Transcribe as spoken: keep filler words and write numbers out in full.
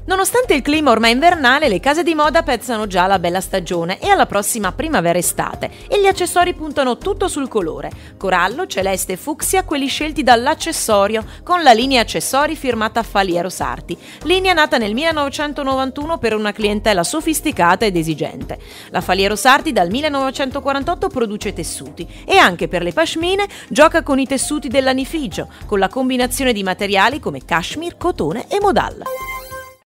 Nonostante il clima ormai invernale, le case di moda pezzano già la bella stagione e alla prossima primavera-estate e gli accessori puntano tutto sul colore: corallo, celeste e fucsia, quelli scelti dall'accessorio, con la linea accessori firmata Faliero Sarti, linea nata nel millenovecentonovantuno per una clientela sofisticata ed esigente. La Faliero Sarti dal millenovecentoquarantotto produce tessuti e anche per le pashmine gioca con i tessuti dell'anificio, con la combinazione di materiali come cashmere, cotone e modal.